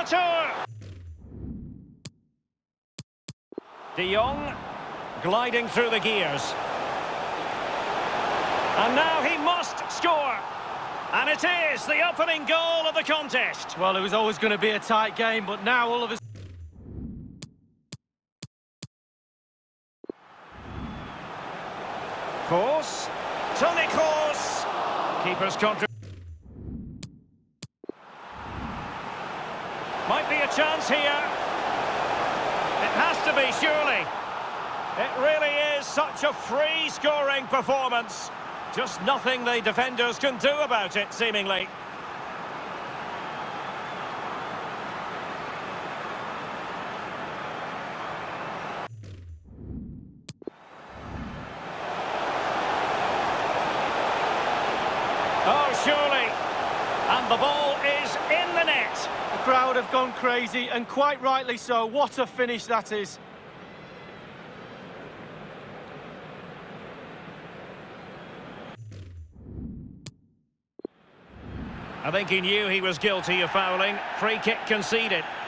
retour. De Jong gliding through the gears. And now he must score. And it is the opening goal of the contest. Well, it was always going to be a tight game, but now all of a... Kroos. Toni Kroos. Keeper's contra... Might be a chance here. It has to be, surely. It really is such a free-scoring performance. Just nothing the defenders can do about it, seemingly. Oh, surely. And the ball is in the net. The crowd have gone crazy, and quite rightly so. What a finish that is. I think he knew he was guilty of fouling. Free kick conceded.